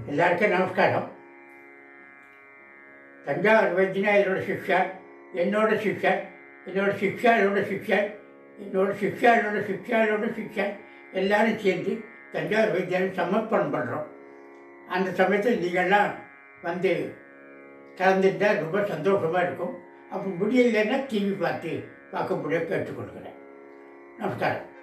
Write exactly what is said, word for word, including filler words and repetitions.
எல்லாருக்கும் நமஸ்காரம். தஞ்சாவூர் வைத்தியநாதரோட சிஷ்யர், என்னோட சிஷ்யர், என்னோட சிஷ்யாரோட சிஷ்யர், என்னோட சிஷ்யாரோட சிஷ்யாரோட சிஷ்யர் எல்லோரும் சேர்ந்து தஞ்சாவூர் வைத்தியம் சமர்ப்பணம் பண்ணுறோம். அந்த சமயத்தில் நீங்கள்லாம் வந்து கலந்துட்டால் ரொம்ப சந்தோஷமாக இருக்கும். அப்போ முடியலைன்னா டிவி பார்த்து பார்க்க முடிய கேட்டுக்கொள்கிறேன். நமஸ்காரம்.